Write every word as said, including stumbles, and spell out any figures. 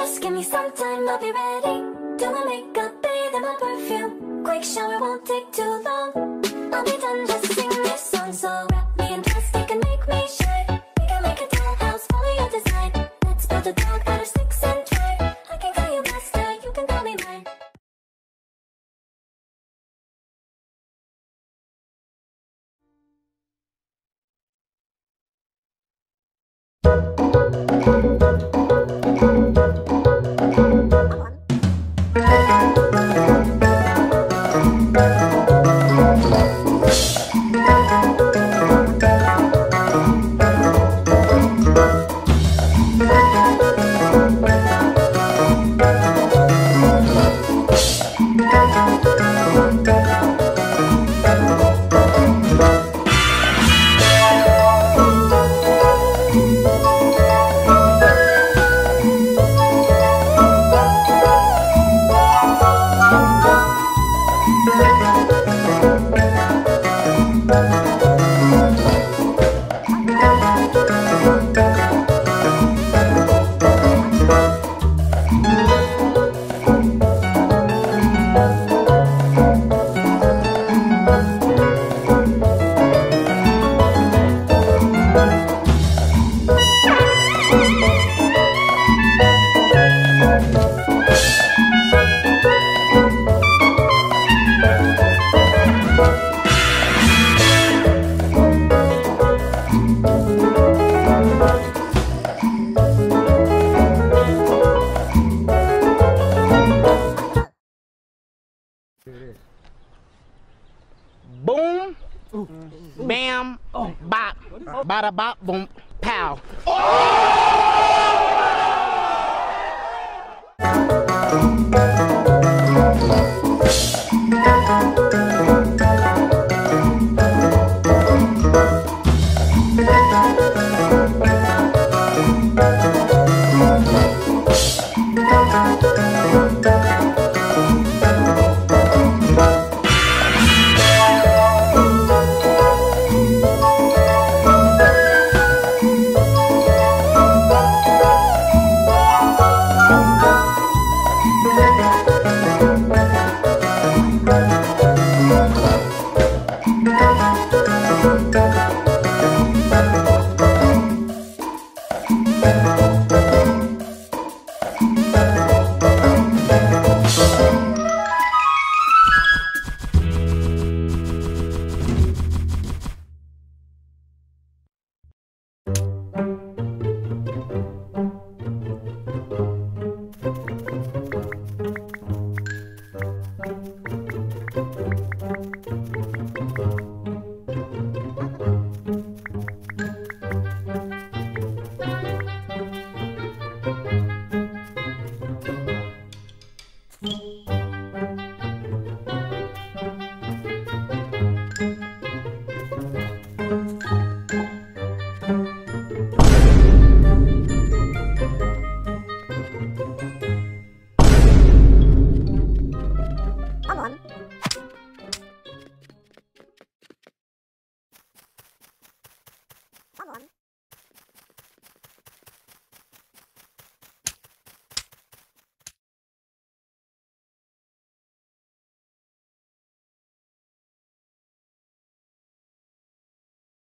Just give me some time, I'll be ready. Do my makeup, bathe in my perfume. Quick shower won't take too long. I'll be done, just sing this song. So wrap me in plastic and make me shine. We can make a dollhouse, follow your design. Let's build a dog out of sticks and twine. I can call you master, you can call me mine. Boom, bam, bop, bada bop, boom, pow. Come on.